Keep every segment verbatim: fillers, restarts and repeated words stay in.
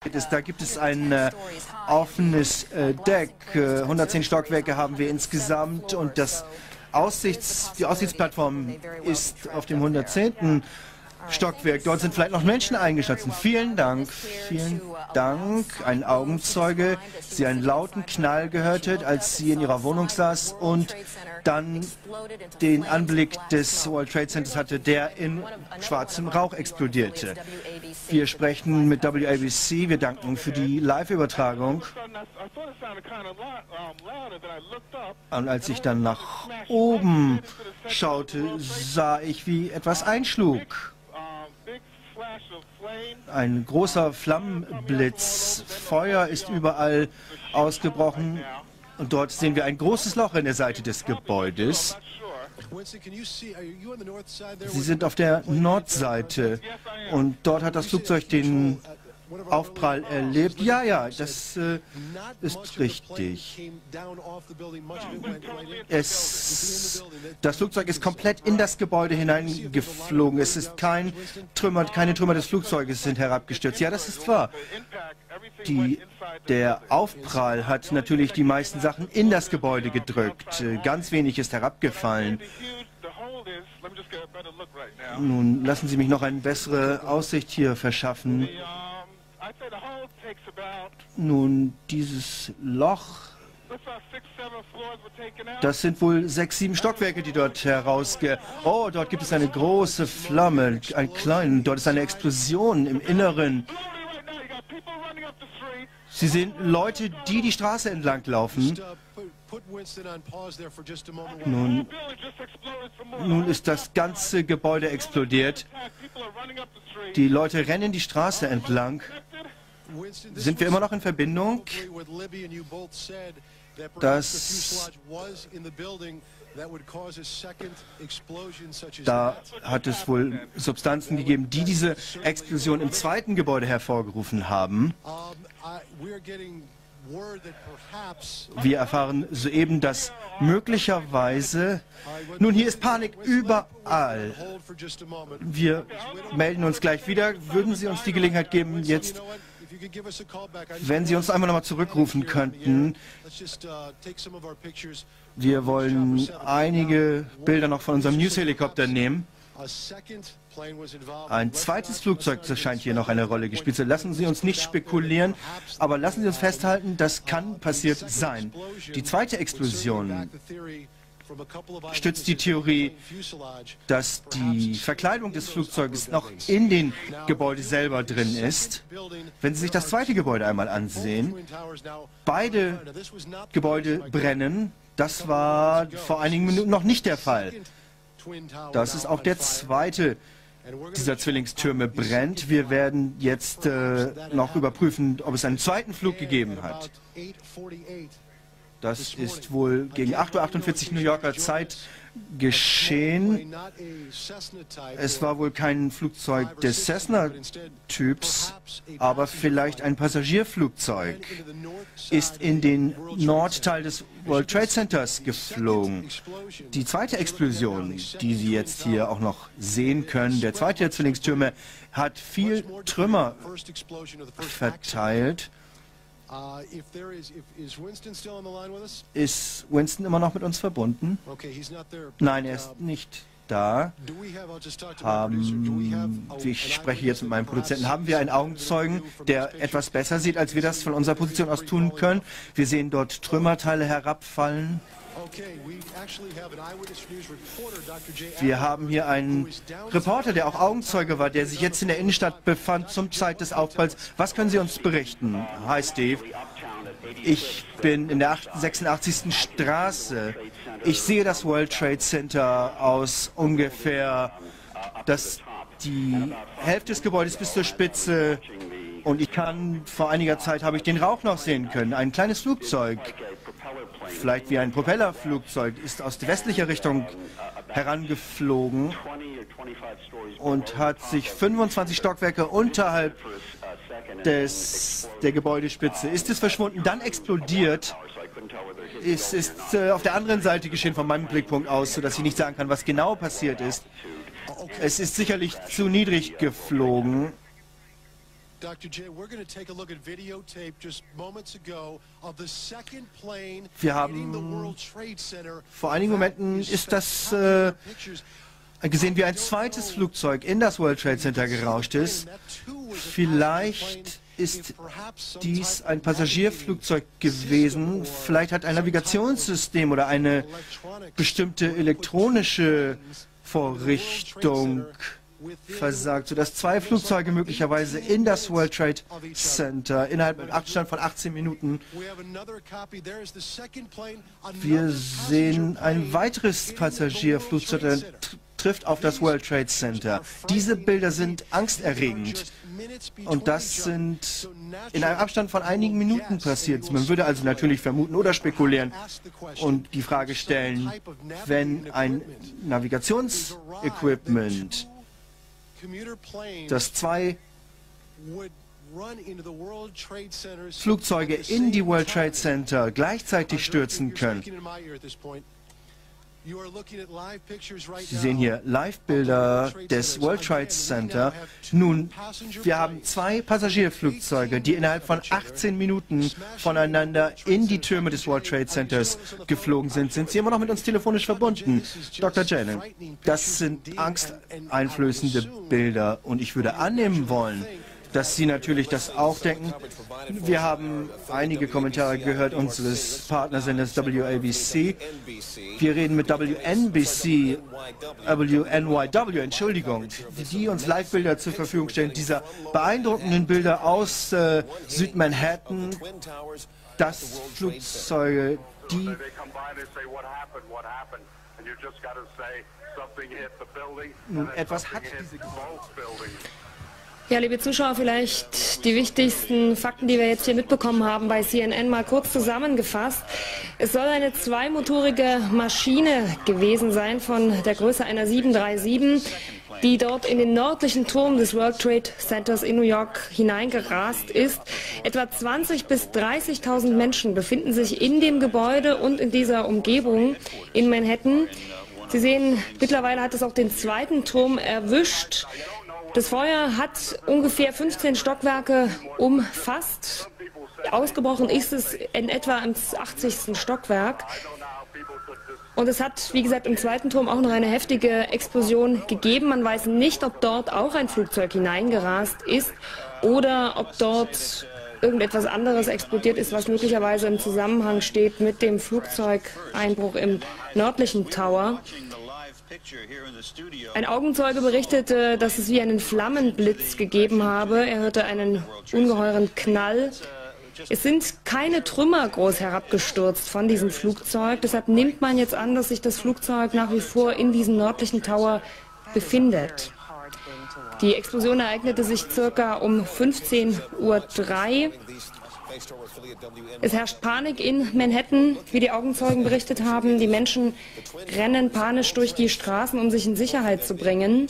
ist. Da gibt es ein äh, offenes äh, Deck. Äh, hundertzehn Stockwerke haben wir insgesamt und das Aussichts, die Aussichtsplattform ist auf dem hundertzehnten Stockwerk. Dort sind vielleicht noch Menschen eingeschlossen. Vielen Dank, vielen Dank. Ein Augenzeuge, sie einen lauten Knall gehört hat, als sie in ihrer Wohnung saß und dann den Anblick des World Trade Centers hatte, der in schwarzem Rauch explodierte. Wir sprechen mit W A B C. Wir danken für die Live-Übertragung. Und als ich dann nach oben schaute, sah ich, wie etwas einschlug. Ein großer Flammenblitz. Feuer ist überall ausgebrochen. Und dort sehen wir ein großes Loch in der Seite des Gebäudes. Sie sind auf der Nordseite. Und dort hat das Flugzeug den Aufprall erlebt. Ja, ja, das äh, ist richtig. Es, das Flugzeug ist komplett in das Gebäude hineingeflogen. Es ist kein Trümmer, keine Trümmer des Flugzeuges sind herabgestürzt. Ja, das ist wahr. Die, der Aufprall hat natürlich die meisten Sachen in das Gebäude gedrückt. Ganz wenig ist herabgefallen. Nun lassen Sie mich noch eine bessere Aussicht hier verschaffen. Nun, dieses Loch, das sind wohl sechs, sieben Stockwerke, die dort herausge... Oh, dort gibt es eine große Flamme, ein kleinen, dort ist eine Explosion im Inneren. Sie sehen Leute, die die Straße entlang laufen. Nun, nun ist das ganze Gebäude explodiert. Die Leute rennen die Straße entlang. Sind wir immer noch in Verbindung? Das, da hat es wohl Substanzen gegeben, die diese Explosion im zweiten Gebäude hervorgerufen haben. Wir erfahren soeben, dass möglicherweise... Nun, hier ist Panik überall. Wir melden uns gleich wieder. Würden Sie uns die Gelegenheit geben, jetzt... Wenn Sie uns einmal nochmal zurückrufen könnten. Wir wollen einige Bilder noch von unserem News-Helikopter nehmen. Ein zweites Flugzeug scheint hier noch eine Rolle gespielt zu haben. Lassen Sie uns nicht spekulieren, aber lassen Sie uns festhalten, das kann passiert sein. Die zweite Explosion stützt die Theorie, dass die Verkleidung des Flugzeuges noch in den Gebäude selber drin ist. Wenn Sie sich das zweite Gebäude einmal ansehen, beide Gebäude brennen. Das war vor einigen Minuten noch nicht der Fall. Das ist auch der zweite dieser Zwillingstürme brennt. Wir werden jetzt äh, noch überprüfen, ob es einen zweiten Flug gegeben hat. Das ist wohl gegen acht Uhr achtundvierzig New Yorker Zeit geschehen. Es war wohl kein Flugzeug des Cessna-Typs, aber vielleicht ein Passagierflugzeug ist in den Nordteil des World Trade Centers geflogen. Die zweite Explosion, die Sie jetzt hier auch noch sehen können, der zweite der Zwillingstürme, hat viel Trümmer verteilt. Ist Winston immer noch mit uns verbunden? Nein, er ist nicht da. Haben, ich spreche jetzt mit meinem Produzenten. Haben wir einen Augenzeugen, der etwas besser sieht, als wir das von unserer Position aus tun können? Wir sehen dort Trümmerteile herabfallen. Wir haben hier einen Reporter, der auch Augenzeuge war, der sich jetzt in der Innenstadt befand zum Zeit des Aufpralls. Was können Sie uns berichten? Hi Steve. Ich bin in der sechsundachtzigsten Straße. Ich sehe das World Trade Center aus ungefähr das, die Hälfte des Gebäudes bis zur Spitze. Und ich kann, vor einiger Zeit habe ich den Rauch noch sehen können. Ein kleines Flugzeug, vielleicht wie ein Propellerflugzeug, ist aus westlicher Richtung herangeflogen und hat sich fünfundzwanzig Stockwerke unterhalb des, der Gebäudespitze. Ist es verschwunden, dann explodiert. Es ist äh, auf der anderen Seite geschehen von meinem Blickpunkt aus, sodass ich nicht sagen kann, was genau passiert ist. Es ist sicherlich zu niedrig geflogen. Wir haben vor einigen Momenten ist das äh, gesehen, wie ein zweites Flugzeug in das World Trade Center gerauscht ist. Vielleicht ist dies ein Passagierflugzeug gewesen. Vielleicht hat ein Navigationssystem oder eine bestimmte elektronische Vorrichtung versagt, sodass zwei Flugzeuge möglicherweise in das World Trade Center innerhalb einem Abstand von achtzehn Minuten. Wir sehen ein weiteres Passagierflugzeug, das trifft auf das World Trade Center. Diese Bilder sind angsterregend. Und das sind in einem Abstand von einigen Minuten passiert. Man würde also natürlich vermuten oder spekulieren und die Frage stellen, wenn ein Navigationsequipment, das zwei Flugzeuge in die World Trade Center gleichzeitig stürzen können. Sie sehen hier Live-Bilder des World Trade Center. Nun, wir haben zwei Passagierflugzeuge, die innerhalb von achtzehn Minuten voneinander in die Türme des World Trade Centers geflogen sind. Sind Sie immer noch mit uns telefonisch verbunden? Doktor Jalen, das sind angsteinflößende Bilder und ich würde annehmen wollen, dass Sie natürlich das auch denken. Wir haben einige Kommentare gehört unseres Partnersenders W A B C. Wir reden mit W N B C, W N Y W, Entschuldigung, die uns Live-Bilder zur Verfügung stellen, dieser beeindruckenden Bilder aus äh, Südmanhattan, das Flugzeuge, die nun etwas hat diese Ja, liebe Zuschauer, vielleicht die wichtigsten Fakten, die wir jetzt hier mitbekommen haben bei C N N, mal kurz zusammengefasst. Es soll eine zweimotorige Maschine gewesen sein von der Größe einer sieben drei sieben, die dort in den nördlichen Turm des World Trade Centers in New York hineingerast ist. Etwa zwanzigtausend bis dreißigtausend Menschen befinden sich in dem Gebäude und in dieser Umgebung in Manhattan. Sie sehen, mittlerweile hat es auch den zweiten Turm erwischt. Das Feuer hat ungefähr fünfzehn Stockwerke umfasst. Ausgebrochen ist es in etwa im achtzigsten Stockwerk. Und es hat, wie gesagt, im zweiten Turm auch noch eine heftige Explosion gegeben. Man weiß nicht, ob dort auch ein Flugzeug hineingerast ist oder ob dort irgendetwas anderes explodiert ist, was möglicherweise im Zusammenhang steht mit dem Flugzeugeinbruch im nördlichen Tower. Ein Augenzeuge berichtete, dass es wie einen Flammenblitz gegeben habe. Er hörte einen ungeheuren Knall. Es sind keine Trümmer groß herabgestürzt von diesem Flugzeug. Deshalb nimmt man jetzt an, dass sich das Flugzeug nach wie vor in diesem nördlichen Tower befindet. Die Explosion ereignete sich circa um fünfzehn Uhr drei. Es herrscht Panik in Manhattan, wie die Augenzeugen berichtet haben. Die Menschen rennen panisch durch die Straßen, um sich in Sicherheit zu bringen.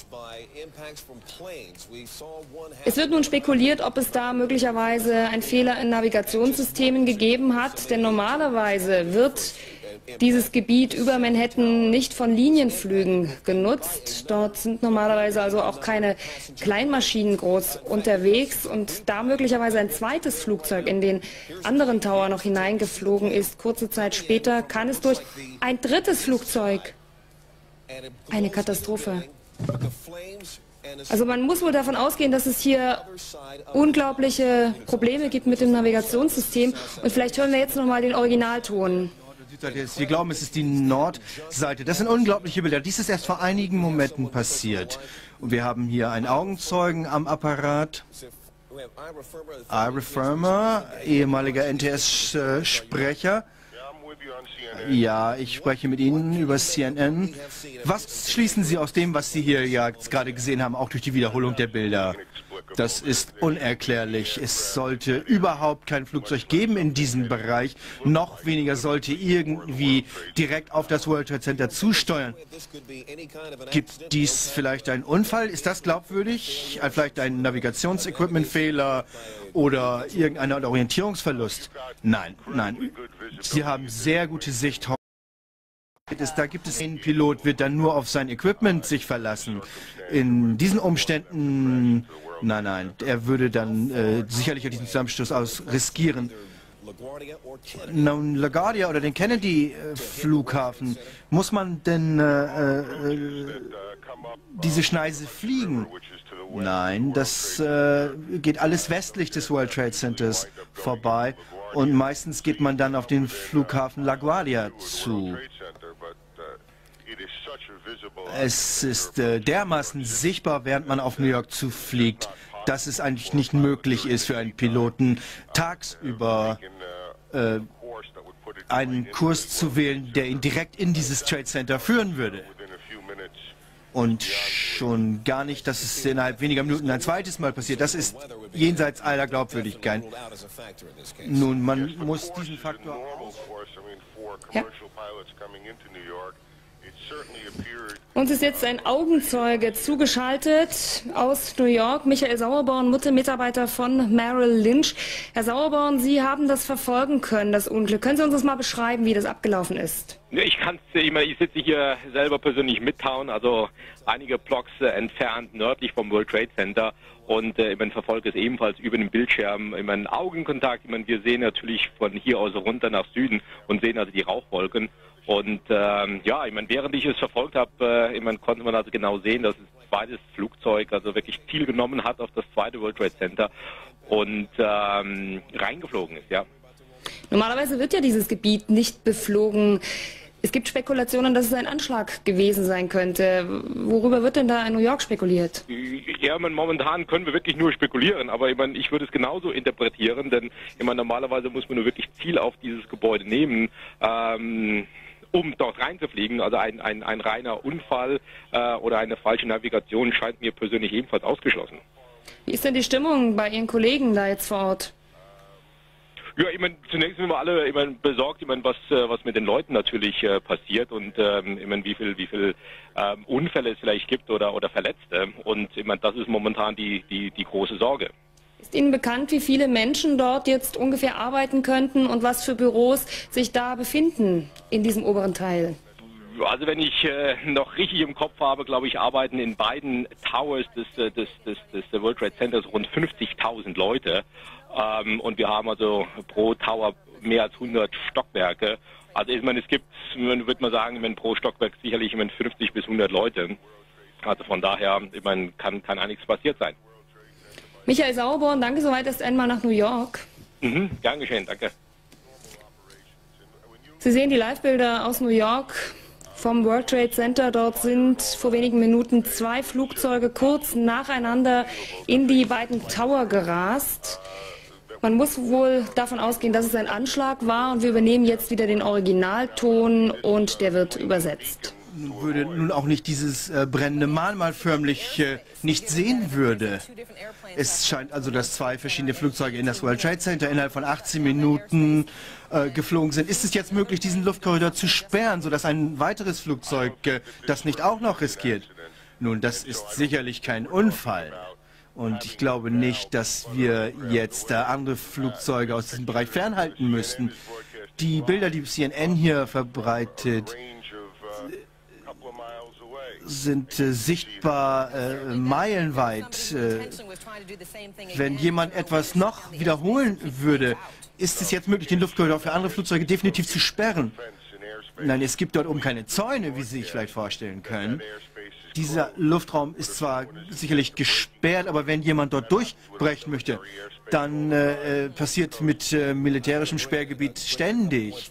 Es wird nun spekuliert, ob es da möglicherweise einen Fehler in Navigationssystemen gegeben hat, denn normalerweise wird dieses Gebiet über Manhattan nicht von Linienflügen genutzt. Dort sind normalerweise also auch keine Kleinmaschinen groß unterwegs. Und da möglicherweise ein zweites Flugzeug in den anderen Tower noch hineingeflogen ist, kurze Zeit später kann es durch ein drittes Flugzeug eine Katastrophe. Also man muss wohl davon ausgehen, dass es hier unglaubliche Probleme gibt mit dem Navigationssystem. Und vielleicht hören wir jetzt noch mal den Originalton. Wir glauben, es ist die Nordseite. Das sind unglaubliche Bilder. Dies ist erst vor einigen Momenten passiert. Und wir haben hier einen Augenzeugen am Apparat. Ira Firmer, ehemaliger N T S-Sprecher. Ja, ich spreche mit Ihnen über C N N. Was schließen Sie aus dem, was Sie hier ja gerade gesehen haben, auch durch die Wiederholung der Bilder? Das ist unerklärlich. Es sollte überhaupt kein Flugzeug geben in diesem Bereich. Noch weniger sollte irgendwie direkt auf das World Trade Center zusteuern. Gibt dies vielleicht einen Unfall? Ist das glaubwürdig? Vielleicht ein Navigationsequipmentfehler oder irgendein Orientierungsverlust? Nein, nein. Sie haben sehr gute Sicht. ist, da gibt es einen Pilot, wird dann nur auf sein Equipment sich verlassen. In diesen Umständen, nein, nein, er würde dann äh, sicherlich diesen Zusammenstoß aus riskieren. Nun, LaGuardia oder den Kennedy-Flughafen, muss man denn äh, äh, diese Schneise fliegen? Nein, das äh, geht alles westlich des World Trade Centers vorbei und meistens geht man dann auf den Flughafen LaGuardia zu. Es ist äh, dermaßen sichtbar, während man auf New York zufliegt, dass es eigentlich nicht möglich ist für einen Piloten, tagsüber äh, einen Kurs zu wählen, der ihn direkt in dieses Trade Center führen würde. Und schon gar nicht, dass es innerhalb weniger Minuten ein zweites Mal passiert. Das ist jenseits aller Glaubwürdigkeit. Nun, man muss diesen Faktor... Ja. Uns ist jetzt ein Augenzeuge zugeschaltet aus New York, Michael Sauerborn, Mitarbeiter von Merrill Lynch. Herr Sauerborn, Sie haben das verfolgen können, das Unglück. Können Sie uns das mal beschreiben, wie das abgelaufen ist? Ich kann es immer, ich sitze hier selber persönlich in Midtown, also einige Blocks äh, entfernt nördlich vom World Trade Center, und äh, ich verfolge es ebenfalls über den Bildschirm, immer einen Augenkontakt. Ich meine, wir sehen natürlich von hier aus runter nach Süden und sehen also die Rauchwolken. Und ähm, ja, ich meine, während ich es verfolgt habe, äh, ich mein, konnte man also genau sehen, dass das zweite Flugzeug also wirklich Ziel genommen hat auf das zweite World Trade Center und ähm, reingeflogen ist, ja. Normalerweise wird ja dieses Gebiet nicht beflogen. Es gibt Spekulationen, dass es ein Anschlag gewesen sein könnte. Worüber wird denn da in New York spekuliert? Ja, man, momentan können wir wirklich nur spekulieren, aber ich, mein, ich würde es genauso interpretieren, denn ich mein, normalerweise muss man nur wirklich Ziel auf dieses Gebäude nehmen, ähm, um dort reinzufliegen. Also ein, ein, ein reiner Unfall äh, oder eine falsche Navigation scheint mir persönlich ebenfalls ausgeschlossen. Wie ist denn die Stimmung bei Ihren Kollegen da jetzt vor Ort? Ja, ich meine, zunächst sind wir alle ich mein, besorgt, ich mein, was, äh, was mit den Leuten natürlich äh, passiert und ähm, ich mein, wie viel, wie viel ähm, Unfälle es vielleicht gibt oder, oder Verletzte. Und ich mein, das ist momentan die, die, die große Sorge. Ist Ihnen bekannt, wie viele Menschen dort jetzt ungefähr arbeiten könnten und was für Büros sich da befinden in diesem oberen Teil? Also wenn ich äh, noch richtig im Kopf habe, glaube ich, arbeiten in beiden Towers des, des, des, des World Trade Centers rund fünfzigtausend Leute. Ähm, und wir haben also pro Tower mehr als hundert Stockwerke. Also ich meine, es gibt, man würde mal sagen, ich meine, pro Stockwerk sicherlich ich meine, fünfzig bis hundert Leute. Also von daher, ich meine, kann, kann einiges passiert sein. Michael Sauerborn, danke soweit erst einmal nach New York. Mhm, gern geschehen, danke. Sie sehen die Live-Bilder aus New York vom World Trade Center. Dort sind vor wenigen Minuten zwei Flugzeuge kurz nacheinander in die beiden Tower gerast. Man muss wohl davon ausgehen, dass es ein Anschlag war, und wir übernehmen jetzt wieder den Originalton und der wird übersetzt. Würde nun auch nicht dieses äh, brennende Mahnmal förmlich äh, nicht sehen würde. Es scheint also, dass zwei verschiedene Flugzeuge in das World Trade Center innerhalb von achtzehn Minuten äh, geflogen sind. Ist es jetzt möglich, diesen Luftkorridor zu sperren, sodass ein weiteres Flugzeug äh, das nicht auch noch riskiert? Nun, das ist sicherlich kein Unfall. Und ich glaube nicht, dass wir jetzt äh, andere Flugzeuge aus diesem Bereich fernhalten müssten. Die Bilder, die C N N hier verbreitet, sind äh, sichtbar äh, meilenweit. Äh, wenn jemand etwas noch wiederholen würde, ist es jetzt möglich, den Luftkorridor für andere Flugzeuge definitiv zu sperren. Nein, es gibt dort oben keine Zäune, wie Sie sich vielleicht vorstellen können. Dieser Luftraum ist zwar sicherlich gesperrt, aber wenn jemand dort durchbrechen möchte, dann äh, passiert mit äh, militärischem Sperrgebiet ständig.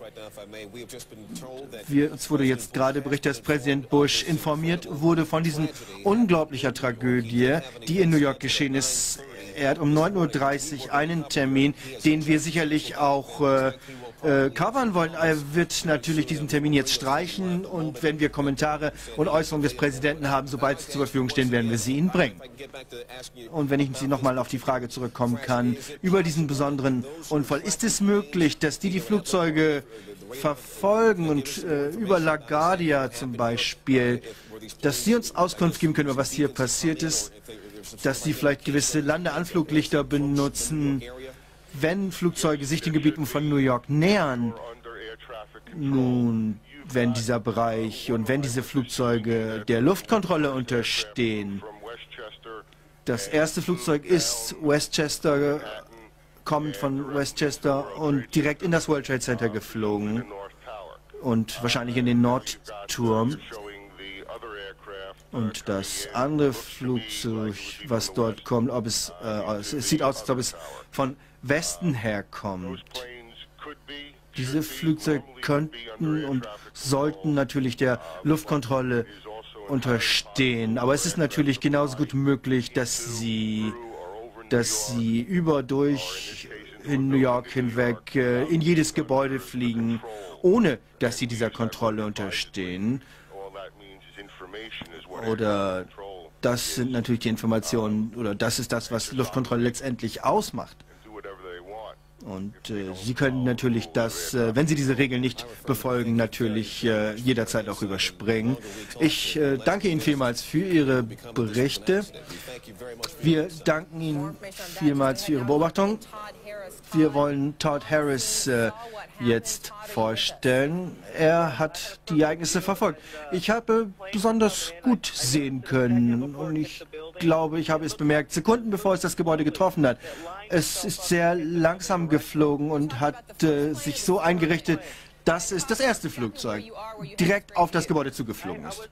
Wir, uns wurde jetzt gerade berichtet, dass Präsident Bush informiert wurde von dieser unglaublicher Tragödie, die in New York geschehen ist. Er hat um neun Uhr dreißig einen Termin, den wir sicherlich auch äh, äh, covern wollen. Er wird natürlich diesen Termin jetzt streichen, und wenn wir Kommentare und Äußerungen des Präsidenten haben, sobald sie zur Verfügung stehen, werden wir sie Ihnen bringen. Und wenn ich Sie nochmal auf die Frage zurückkommen kann, über diesen besonderen Unfall, ist es möglich, dass die die Flugzeuge verfolgen und äh, über LaGuardia zum Beispiel, dass Sie uns Auskunft geben können, über was hier passiert ist, dass Sie vielleicht gewisse Landeanfluglichter benutzen, wenn Flugzeuge sich den Gebieten von New York nähern? Nun, wenn dieser Bereich und wenn diese Flugzeuge der Luftkontrolle unterstehen. Das erste Flugzeug ist Westchester, kommt von Westchester und direkt in das World Trade Center geflogen und wahrscheinlich in den Nordturm. Und das andere Flugzeug, was dort kommt, ob es, äh, es sieht aus, als ob es von Westen her kommt. Diese Flugzeuge könnten und sollten natürlich der Luftkontrolle unterstehen. Aber es ist natürlich genauso gut möglich, dass sie, dass sie über durch in New York hinweg äh, in jedes Gebäude fliegen, ohne dass sie dieser Kontrolle unterstehen. Oder das sind natürlich die Informationen, oder das ist das, was Luftkontrolle letztendlich ausmacht. Und äh, Sie können natürlich das, äh, wenn Sie diese Regeln nicht befolgen, natürlich äh, jederzeit auch überspringen. Ich äh, danke Ihnen vielmals für Ihre Berichte. Wir danken Ihnen vielmals für Ihre Beobachtung. Wir wollen Todd Harris äh, jetzt vorstellen. Er hat die Ereignisse verfolgt. Ich habe besonders gut sehen können und ich glaube, ich habe es bemerkt, Sekunden bevor es das Gebäude getroffen hat. Es ist sehr langsam geflogen und hat äh, sich so eingerichtet, dass es das erste Flugzeug direkt auf das Gebäude zugeflogen ist.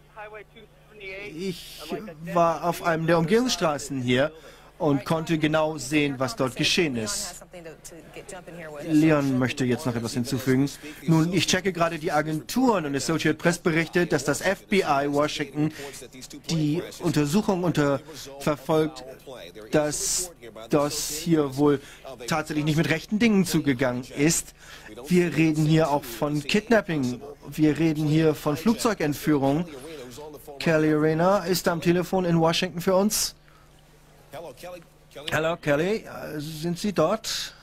Ich war auf einem der Umgehungsstraßen hier und konnte genau sehen, was dort geschehen ist. Leon möchte jetzt noch etwas hinzufügen. Nun, ich checke gerade die Agenturen und Associated Press berichtet, dass das F B I Washington die Untersuchung unter verfolgt, dass das hier wohl tatsächlich nicht mit rechten Dingen zugegangen ist. Wir reden hier auch von Kidnapping. Wir reden hier von Flugzeugentführung. Kelly Rayner ist am Telefon in Washington für uns. Hallo, Kelly. Sind Sie dort?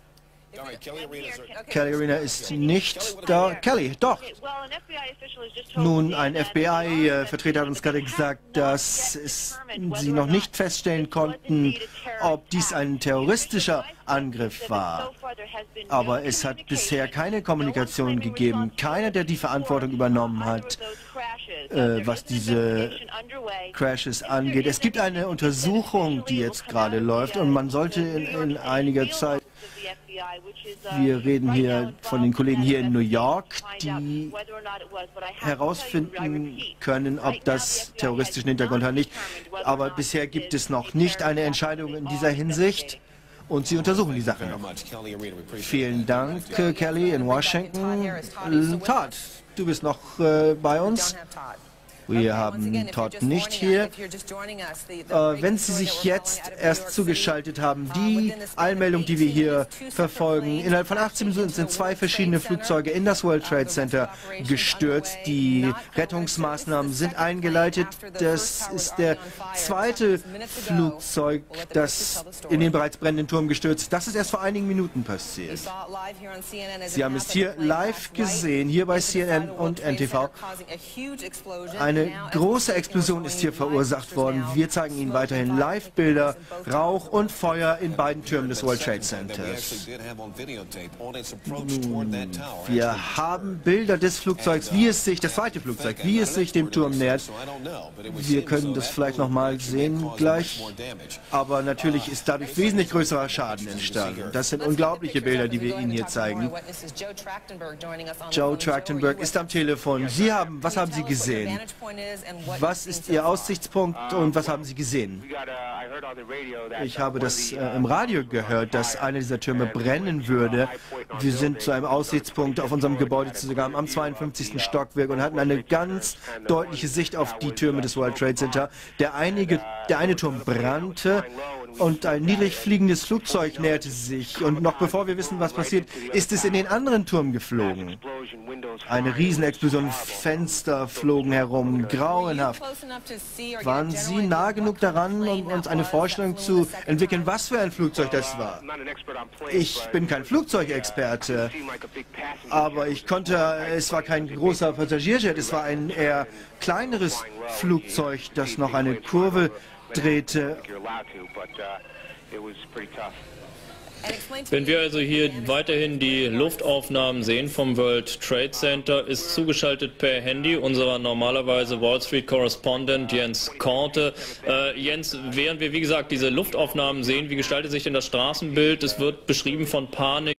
Kelly Rayner ist nicht da. Kelly, doch. Nun, ein F B I-Vertreter hat uns gerade gesagt, dass es, sie noch nicht feststellen konnten, ob dies ein terroristischer Angriff war. Aber es hat bisher keine Kommunikation gegeben. Keiner, der die Verantwortung übernommen hat, äh, was diese Crashes angeht. Es gibt eine Untersuchung, die jetzt gerade läuft und man sollte in, in einiger Zeit... Wir reden hier von den Kollegen hier in New York, die herausfinden können, ob das terroristischen Hintergrund hat nicht. Aber bisher gibt es noch nicht eine Entscheidung in dieser Hinsicht und sie untersuchen die Sache noch. Vielen Dank, Kelly in Washington. Todd, du bist noch äh, bei uns. Wir haben Todd nicht hier. Äh, wenn Sie sich jetzt erst zugeschaltet haben, die Eilmeldung, die wir hier verfolgen, innerhalb von achtzehn Minuten sind zwei verschiedene Flugzeuge in das World Trade Center gestürzt. Die Rettungsmaßnahmen sind eingeleitet. Das ist der zweite Flugzeug, das in den bereits brennenden Turm gestürzt ist. Das ist erst vor einigen Minuten passiert. Sie haben es hier live gesehen, hier bei C N N und N T V. Eine große Explosion ist hier verursacht worden. Wir zeigen Ihnen weiterhin Live-Bilder, Rauch und Feuer in beiden Türmen des World Trade Centers. Wir haben Bilder des Flugzeugs, wie es sich, das zweite Flugzeug, wie es sich dem Turm nähert. Wir können das vielleicht nochmal sehen gleich. Aber natürlich ist dadurch wesentlich größerer Schaden entstanden. Das sind unglaubliche Bilder, die wir Ihnen hier zeigen. Joe Trachtenberg ist am Telefon. Sie haben, was haben Sie gesehen? Was ist Ihr Aussichtspunkt und was haben Sie gesehen? Ich habe das äh, im Radio gehört, dass einer dieser Türme brennen würde. Wir sind zu einem Aussichtspunkt auf unserem Gebäude zusammen am zweiundfünfzigsten Stockwerk und hatten eine ganz deutliche Sicht auf die Türme des World Trade Center. Der, einige, der eine Turm brannte und ein niedrig fliegendes Flugzeug näherte sich. Und noch bevor wir wissen, was passiert, ist es in den anderen Turm geflogen. Eine Riesenexplosion, Fenster flogen herum, grauenhaft. Waren Sie nah genug daran, um uns eine Vorstellung zu entwickeln, was für ein Flugzeug das war? Ich bin kein Flugzeugexperte, aber ich konnte, es war kein großer Passagierjet, es war ein eher kleineres Flugzeug, das noch eine Kurve drehte. Wenn wir also hier weiterhin die Luftaufnahmen sehen vom World Trade Center, ist zugeschaltet per Handy unser normalerweise Wall Street Correspondent Jens Korte. Äh, Jens, während wir wie gesagt diese Luftaufnahmen sehen, wie gestaltet sich denn das Straßenbild? Es wird beschrieben von Panik.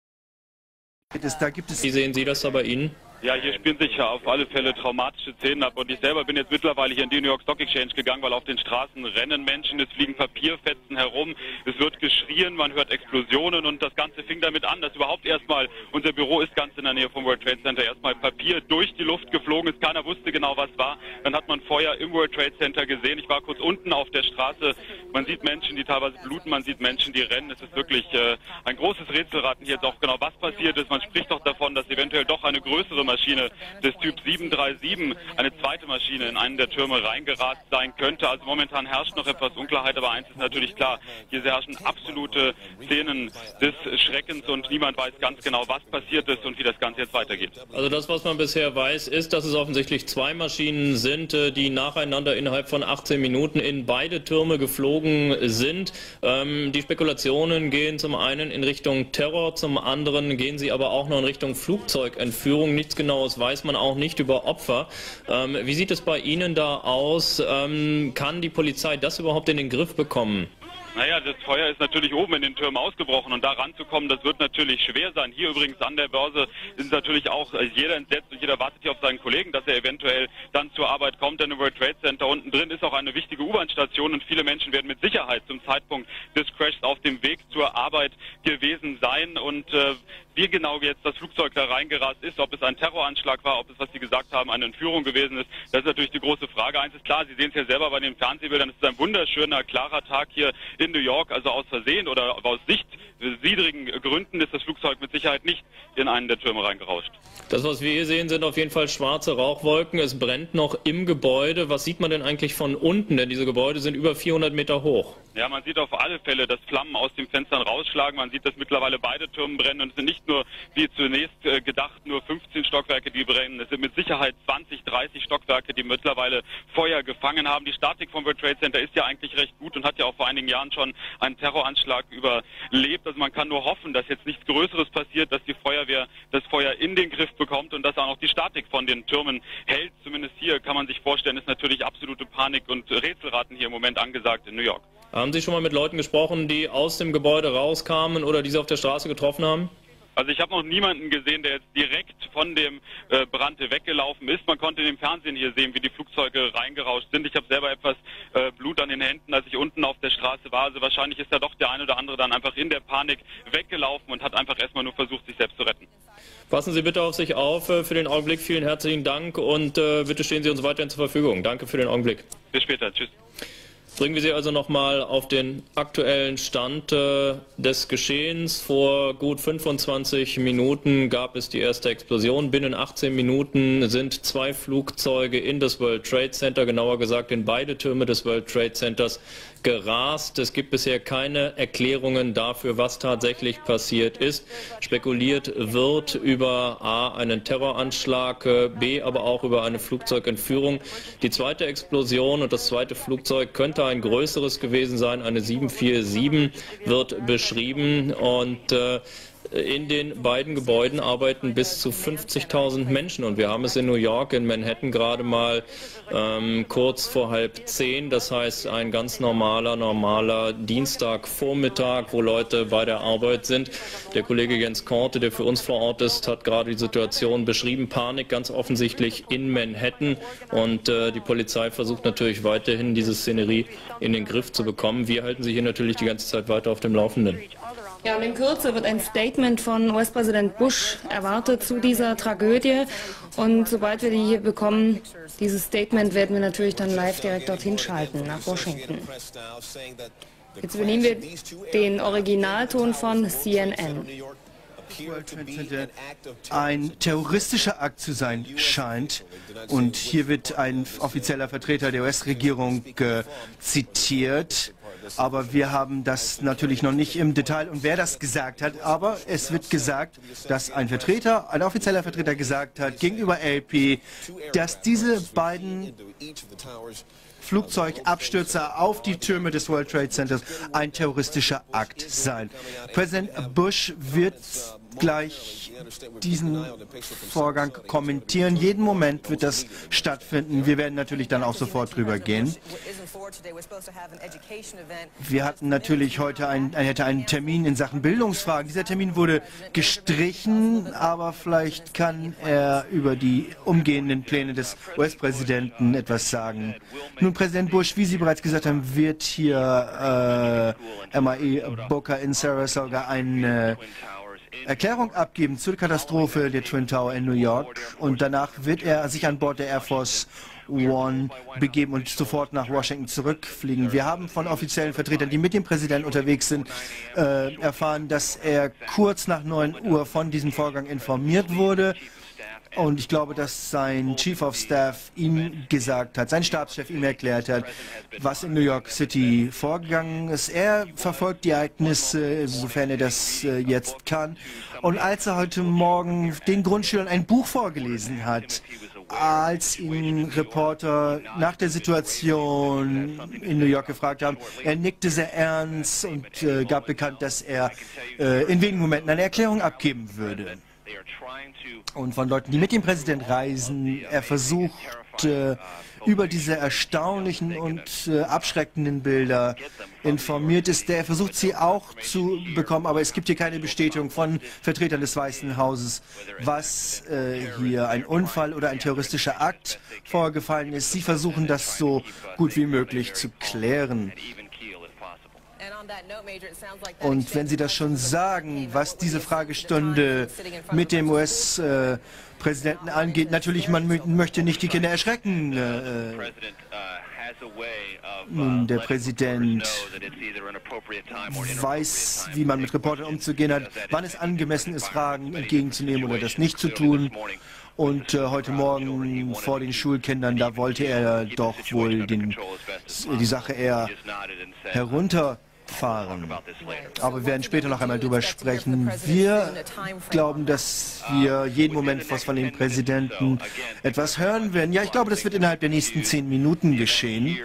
Da gibt es Wie sehen Sie das da bei Ihnen? Ja, hier spielen sich ja auf alle Fälle traumatische Szenen ab und ich selber bin jetzt mittlerweile hier in die New York Stock Exchange gegangen, weil auf den Straßen rennen Menschen, es fliegen Papierfetzen herum, es wird geschrien, man hört Explosionen und das Ganze fing damit an, dass überhaupt erstmal, unser Büro ist ganz in der Nähe vom World Trade Center, erstmal Papier durch die Luft geflogen ist, keiner wusste genau, was war. Dann hat man Feuer im World Trade Center gesehen, ich war kurz unten auf der Straße, man sieht Menschen, die teilweise bluten, man sieht Menschen, die rennen, es ist wirklich äh, ein großes Rätselraten hier jetzt auch genau, was passiert ist. Man spricht doch davon, dass eventuell doch eine größere Maschine des Typ sieben drei sieben, eine zweite Maschine, in einen der Türme reingerast sein könnte. Also momentan herrscht noch etwas Unklarheit, aber eins ist natürlich klar, hier herrschen absolute Szenen des Schreckens und niemand weiß ganz genau, was passiert ist und wie das Ganze jetzt weitergeht. Also das, was man bisher weiß, ist, dass es offensichtlich zwei Maschinen sind, die nacheinander innerhalb von achtzehn Minuten in beide Türme geflogen sind. Ähm, die Spekulationen gehen zum einen in Richtung Terror, zum anderen gehen sie aber auch noch in Richtung Flugzeugentführung. Nichts Genaues weiß man auch nicht über Opfer. Ähm, wie sieht es bei Ihnen da aus? Ähm, kann die Polizei das überhaupt in den Griff bekommen? Naja, das Feuer ist natürlich oben in den Türmen ausgebrochen und da ranzukommen, das wird natürlich schwer sein. Hier übrigens an der Börse ist natürlich auch jeder entsetzt und jeder wartet hier auf seinen Kollegen, dass er eventuell dann zur Arbeit kommt. Denn im World Trade Center unten drin ist auch eine wichtige U-Bahn-Station und viele Menschen werden mit Sicherheit zum Zeitpunkt des Crashs auf dem Weg zur Arbeit gewesen sein. Und äh, wie genau jetzt das Flugzeug da reingerast ist, ob es ein Terroranschlag war, ob es, was Sie gesagt haben, eine Entführung gewesen ist, das ist natürlich die große Frage. Eins ist klar, Sie sehen es ja selber bei den Fernsehbildern, es ist ein wunderschöner, klarer Tag hier in New York, also aus Versehen oder aus sichtwidrigen Gründen ist das Flugzeug mit Sicherheit nicht in einen der Türme reingerauscht. Das, was wir hier sehen, sind auf jeden Fall schwarze Rauchwolken. Es brennt noch im Gebäude. Was sieht man denn eigentlich von unten? Denn diese Gebäude sind über vierhundert Meter hoch. Ja, man sieht auf alle Fälle, dass Flammen aus den Fenstern rausschlagen. Man sieht, dass mittlerweile beide Türme brennen. Und es sind nicht nur, wie zunächst äh, gedacht, nur fünfzehn Stockwerke, die brennen. Es sind mit Sicherheit zwanzig, dreißig Stockwerke, die mittlerweile Feuer gefangen haben. Die Statik vom World Trade Center ist ja eigentlich recht gut und hat ja auch vor einigen Jahren schon einen Terroranschlag überlebt. Also man kann nur hoffen, dass jetzt nichts Größeres passiert, dass die Feuerwehr das Feuer in den Griff bekommt und dass auch noch die Statik von den Türmen hält. Zumindest hier kann man sich vorstellen, ist natürlich absolute Panik und Rätselraten hier im Moment angesagt in New York. Haben Sie schon mal mit Leuten gesprochen, die aus dem Gebäude rauskamen oder die Sie auf der Straße getroffen haben? Also ich habe noch niemanden gesehen, der jetzt direkt von dem äh, Brand weggelaufen ist. Man konnte in dem Fernsehen hier sehen, wie die Flugzeuge reingerauscht sind. Ich habe selber etwas äh, Blut an den Händen, als ich unten auf der Straße war. Also wahrscheinlich ist ja doch der eine oder andere dann einfach in der Panik weggelaufen und hat einfach erstmal nur versucht, sich selbst zu retten. Passen Sie bitte auf sich auf äh, für den Augenblick. Vielen herzlichen Dank und äh, bitte stehen Sie uns weiterhin zur Verfügung. Danke für den Augenblick. Bis später. Tschüss. Bringen wir Sie also nochmal auf den aktuellen Stand äh, des Geschehens. Vor gut fünfundzwanzig Minuten gab es die erste Explosion. Binnen achtzehn Minuten sind zwei Flugzeuge in das World Trade Center, genauer gesagt in beide Türme des World Trade Centers, gerast. Es gibt bisher keine Erklärungen dafür, was tatsächlich passiert ist. Spekuliert wird über A, einen Terroranschlag, B, aber auch über eine Flugzeugentführung. Die zweite Explosion und das zweite Flugzeug könnte ein größeres gewesen sein, eine sieben vier sieben wird beschrieben und äh, in den beiden Gebäuden arbeiten bis zu fünfzigtausend Menschen und wir haben es in New York, in Manhattan gerade mal ähm, kurz vor halb zehn, das heißt ein ganz normaler, normaler Dienstagvormittag, wo Leute bei der Arbeit sind. Der Kollege Jens Korte, der für uns vor Ort ist, hat gerade die Situation beschrieben. Panik ganz offensichtlich in Manhattan und äh, die Polizei versucht natürlich weiterhin diese Szenerie in den Griff zu bekommen. Wir halten Sie hier natürlich die ganze Zeit weiter auf dem Laufenden. Ja, und in Kürze wird ein Statement von U S-Präsident Bush erwartet zu dieser Tragödie. Und sobald wir die hier bekommen, dieses Statement, werden wir natürlich dann live direkt dorthin schalten, nach Washington. Jetzt übernehmen wir den Originalton von C N N. Ein terroristischer Akt zu sein scheint. Und hier wird ein offizieller Vertreter der U S-Regierung äh, zitiert. Aber wir haben das natürlich noch nicht im Detail und wer das gesagt hat. Aber es wird gesagt, dass ein Vertreter, ein offizieller Vertreter gesagt hat gegenüber A P, dass diese beiden Flugzeugabstürze auf die Türme des World Trade Centers ein terroristischer Akt sein. Präsident Bush wird gleich diesen Vorgang kommentieren. Jeden Moment wird das stattfinden. Wir werden natürlich dann auch sofort drüber gehen. Wir hatten natürlich heute einen, hätte einen Termin in Sachen Bildungsfragen. Dieser Termin wurde gestrichen, aber vielleicht kann er über die umgehenden Pläne des U S-Präsidenten etwas sagen. Nun, Präsident Bush, wie Sie bereits gesagt haben, wird hier äh, M I A Boca in Sarasota eine Erklärung abgeben zur Katastrophe der Twin Tower in New York, und danach wird er sich an Bord der Air Force One begeben und sofort nach Washington zurückfliegen. Wir haben von offiziellen Vertretern, die mit dem Präsidenten unterwegs sind, äh, erfahren, dass er kurz nach neun Uhr von diesem Vorgang informiert wurde. Und ich glaube, dass sein Chief of Staff ihm gesagt hat, sein Stabschef ihm erklärt hat, was in New York City vorgegangen ist. Er verfolgt die Ereignisse, sofern er das äh, jetzt kann. Und als er heute Morgen den Grundschülern ein Buch vorgelesen hat, als ihn Reporter nach der Situation in New York gefragt haben, er nickte sehr ernst und äh, gab bekannt, dass er äh, in wenigen Momenten eine Erklärung abgeben würde. Und von Leuten, die mit dem Präsidenten reisen, er versucht, äh, über diese erstaunlichen und äh, abschreckenden Bilder informiert ist. Er versucht, sie auch zu bekommen, aber es gibt hier keine Bestätigung von Vertretern des Weißen Hauses, was äh, hier ein Unfall oder ein terroristischer Akt vorgefallen ist. Sie versuchen, das so gut wie möglich zu klären. Und wenn Sie das schon sagen, was diese Fragestunde mit dem U S-Präsidenten angeht, natürlich, man möchte nicht die Kinder erschrecken. Äh, nun, der Präsident weiß, wie man mit Reportern umzugehen hat, wann es angemessen ist, Fragen entgegenzunehmen oder das nicht zu tun. Und äh, heute Morgen vor den Schulkindern, da wollte er doch wohl den, die Sache eher herunter fahren. Aber wir werden später noch einmal darüber sprechen. Wir glauben, dass wir jeden Moment was von dem Präsidenten etwas hören werden. Ja, ich glaube, das wird innerhalb der nächsten zehn Minuten geschehen.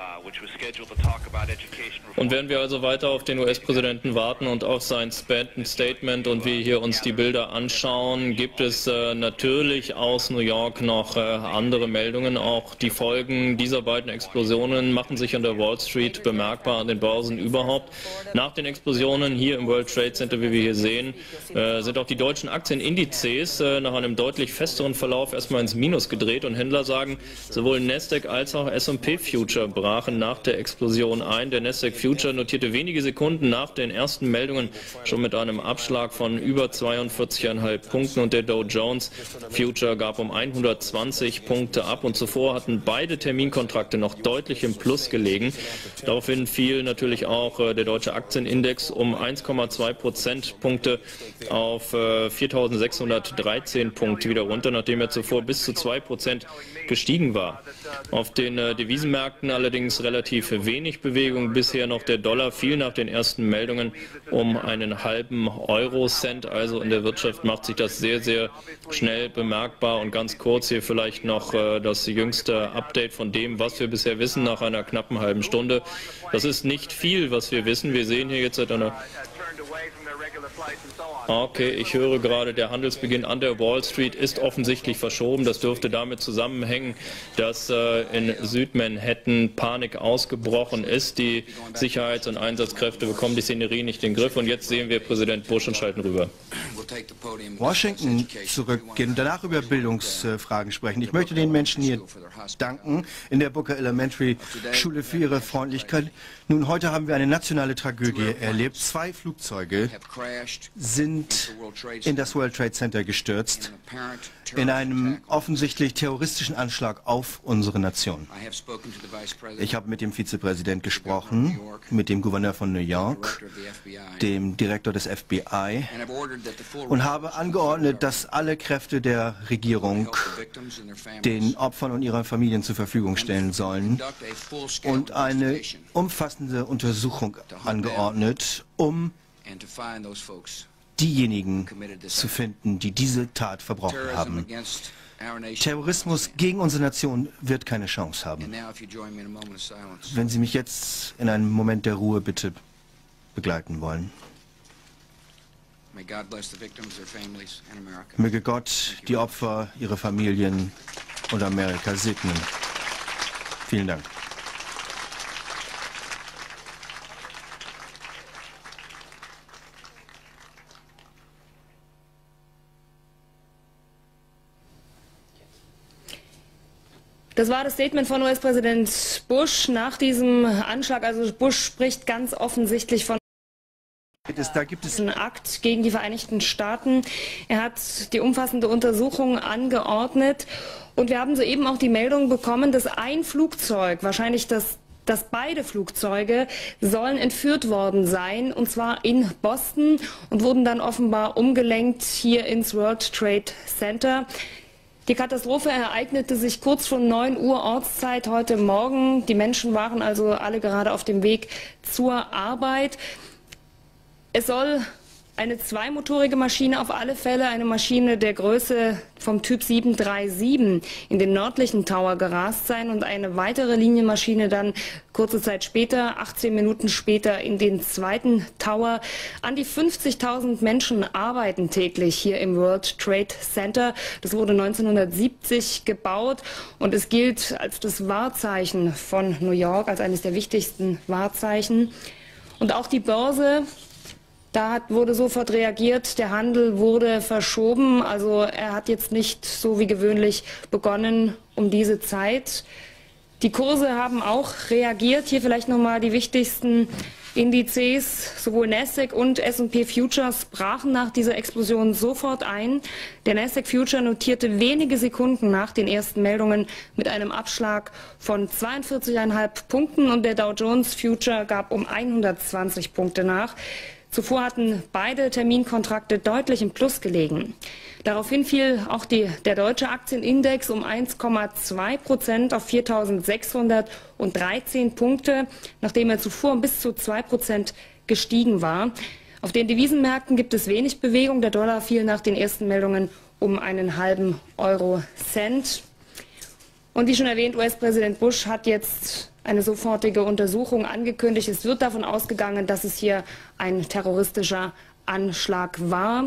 Und während wir also weiter auf den U S-Präsidenten warten und auf sein Statement und wir hier uns die Bilder anschauen, gibt es äh, natürlich aus New York noch äh, andere Meldungen. Auch die Folgen dieser beiden Explosionen machen sich an der Wall Street bemerkbar, an den Börsen überhaupt. Nach den Explosionen hier im World Trade Center, wie wir hier sehen, äh, sind auch die deutschen Aktienindizes äh, nach einem deutlich festeren Verlauf erstmal ins Minus gedreht, und Händler sagen, sowohl Nasdaq als auch S und P Future brachen nach der Explosion ein. Der Nasdaq Future notierte wenige Sekunden nach den ersten Meldungen schon mit einem Abschlag von über zweiundvierzig Komma fünf Punkten, und der Dow Jones Future gab um hundertzwanzig Punkte ab, und zuvor hatten beide Terminkontrakte noch deutlich im Plus gelegen. Daraufhin fiel natürlich auch äh, der deutsche Aktienindex um eins Komma zwei Prozentpunkte auf äh, viertausendsechshundertdreizehn Punkte wieder runter, nachdem er zuvor bis zu zwei Prozent gestiegen war. Auf den äh, Devisenmärkten allerdings relativ wenig Bewegung. Bisher noch der Dollar fiel nach den ersten Meldungen um einen halben Eurocent. Also in der Wirtschaft macht sich das sehr, sehr schnell bemerkbar. Und ganz kurz hier vielleicht noch äh, das jüngste Update von dem, was wir bisher wissen nach einer knappen halben Stunde. Das ist nicht viel, was wir wissen. Wir sehen hier jetzt seit einer... Okay, ich höre gerade, der Handelsbeginn an der Wall Street ist offensichtlich verschoben. Das dürfte damit zusammenhängen, dass äh, in Südmanhattan Panik ausgebrochen ist. Die Sicherheits- und Einsatzkräfte bekommen die Szenerie nicht in den Griff. Und jetzt sehen wir Präsident Bush und schalten rüber. Washington zurückgehen und danach über Bildungsfragen sprechen. Ich möchte den Menschen hier danken in der Booker Elementary Schule für ihre Freundlichkeit. Nun, heute haben wir eine nationale Tragödie erlebt. Zwei Flugzeuge sind in das World Trade Center gestürzt, in einem offensichtlich terroristischen Anschlag auf unsere Nation. Ich habe mit dem Vizepräsident gesprochen, mit dem Gouverneur von New York, dem Direktor des F B I, und habe angeordnet, dass alle Kräfte der Regierung den Opfern und ihren Familien zur Verfügung stellen sollen und eine umfassende Untersuchung angeordnet, um diejenigen zu finden, die diese Tat verbrochen haben. Terrorismus gegen unsere Nation wird keine Chance haben. Wenn Sie mich jetzt in einen Moment der Ruhe bitte begleiten wollen. Möge Gott die Opfer, ihre Familien und Amerika segnen. Vielen Dank. Das war das Statement von U S-Präsident Bush nach diesem Anschlag. Also Bush spricht ganz offensichtlich von Da gibt es einen Akt gegen die Vereinigten Staaten. Er hat die umfassende Untersuchung angeordnet. Und wir haben soeben auch die Meldung bekommen, dass ein Flugzeug, wahrscheinlich das dass beide Flugzeuge sollen entführt worden sein, und zwar in Boston, und wurden dann offenbar umgelenkt hier ins World Trade Center. Die Katastrophe ereignete sich kurz vor neun Uhr Ortszeit heute Morgen. Die Menschen waren also alle gerade auf dem Weg zur Arbeit. Es soll eine zweimotorige Maschine, auf alle Fälle eine Maschine der Größe vom Typ sieben drei sieben in den nördlichen Tower gerast sein und eine weitere Linienmaschine dann kurze Zeit später, achtzehn Minuten später, in den zweiten Tower. An die fünfzigtausend Menschen arbeiten täglich hier im World Trade Center. Das wurde neunzehnhundertsiebzig gebaut und es gilt als das Wahrzeichen von New York, als eines der wichtigsten Wahrzeichen. Und auch die Börse, da hat, wurde sofort reagiert, der Handel wurde verschoben, also er hat jetzt nicht so wie gewöhnlich begonnen um diese Zeit. Die Kurse haben auch reagiert, hier vielleicht nochmal die wichtigsten Indizes, sowohl Nasdaq und S und P Futures brachen nach dieser Explosion sofort ein. Der Nasdaq Future notierte wenige Sekunden nach den ersten Meldungen mit einem Abschlag von zweiundvierzig Komma fünf Punkten und der Dow Jones Future gab um hundertzwanzig Punkte nach. Zuvor hatten beide Terminkontrakte deutlich im Plus gelegen. Daraufhin fiel auch die, der deutsche Aktienindex um eins Komma zwei Prozent auf viertausendsechshundertdreizehn Punkte, nachdem er zuvor um bis zu zwei Prozent gestiegen war. Auf den Devisenmärkten gibt es wenig Bewegung. Der Dollar fiel nach den ersten Meldungen um einen halben Euro Cent. Und wie schon erwähnt, U S-Präsident Bush hat jetzt eine sofortige Untersuchung angekündigt. Es wird davon ausgegangen, dass es hier ein terroristischer Anschlag war.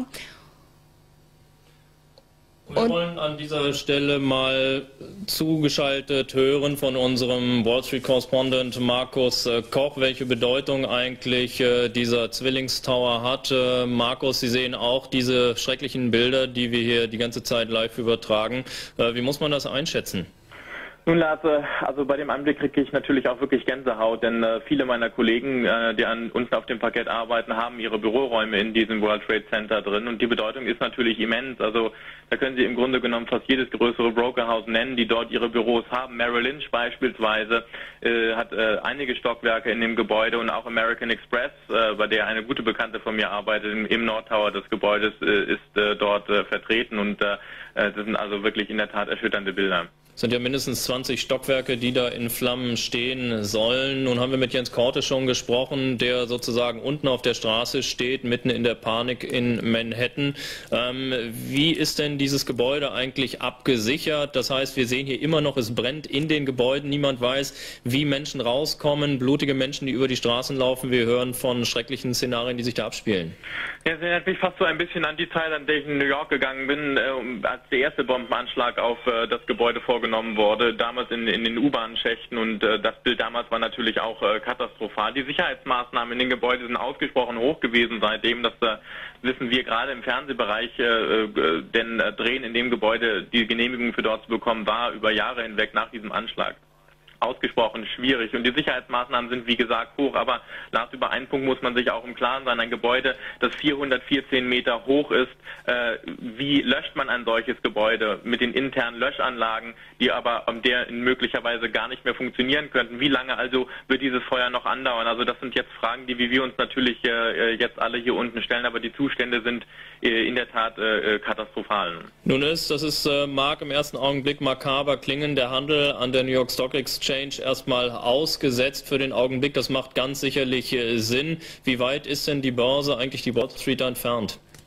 Wir wollen an dieser Stelle mal zugeschaltet hören von unserem Wall Street Korrespondent Markus Koch, welche Bedeutung eigentlich dieser Zwillingstower hat. Markus, Sie sehen auch diese schrecklichen Bilder, die wir hier die ganze Zeit live übertragen. Wie muss man das einschätzen? Nun, Lars, also bei dem Anblick kriege ich natürlich auch wirklich Gänsehaut, denn äh, viele meiner Kollegen, äh, die an, unten auf dem Parkett arbeiten, haben ihre Büroräume in diesem World Trade Center drin und die Bedeutung ist natürlich immens. Also da können Sie im Grunde genommen fast jedes größere Brokerhaus nennen, die dort ihre Büros haben. Merrill Lynch beispielsweise äh, hat äh, einige Stockwerke in dem Gebäude und auch American Express, äh, bei der eine gute Bekannte von mir arbeitet, im, im Nordtower des Gebäudes, äh, ist äh, dort äh, vertreten und äh, das sind also wirklich in der Tat erschütternde Bilder. Es sind ja mindestens zwanzig Stockwerke, die da in Flammen stehen sollen. Nun haben wir mit Jens Korte schon gesprochen, der sozusagen unten auf der Straße steht, mitten in der Panik in Manhattan. Ähm, wie ist denn dieses Gebäude eigentlich abgesichert? Das heißt, wir sehen hier immer noch, es brennt in den Gebäuden. Niemand weiß, wie Menschen rauskommen, blutige Menschen, die über die Straßen laufen. Wir hören von schrecklichen Szenarien, die sich da abspielen. Ja, es erinnert mich fast so ein bisschen an die Zeit, an der ich in New York gegangen bin, äh, als der erste Bombenanschlag auf äh, das Gebäude vorgenommen wurde, damals in, in den U-Bahn-Schächten und äh, das Bild damals war natürlich auch äh, katastrophal. Die Sicherheitsmaßnahmen in den Gebäuden sind ausgesprochen hoch gewesen seitdem, das äh, wissen wir gerade im Fernsehbereich, äh, äh, denn äh, Drehen in dem Gebäude, die Genehmigung für dort zu bekommen, war über Jahre hinweg nach diesem Anschlag ausgesprochen schwierig und die Sicherheitsmaßnahmen sind wie gesagt hoch, aber Lars, über einen Punkt muss man sich auch im Klaren sein, ein Gebäude, das vierhundertvierzehn Meter hoch ist, äh, wie löscht man ein solches Gebäude mit den internen Löschanlagen, die aber um der möglicherweise gar nicht mehr funktionieren könnten, wie lange also wird dieses Feuer noch andauern, also das sind jetzt Fragen, die wir uns natürlich äh, jetzt alle hier unten stellen, aber die Zustände sind äh, in der Tat äh, katastrophal. Nun ist, das ist, äh, mag im ersten Augenblick makaber klingen, der Handel an der New York Stock Exchange erstmal ausgesetzt für den Augenblick. Das macht ganz sicherlich Sinn. Wie weit ist denn die Börse, eigentlich die Wall Street, entfernt?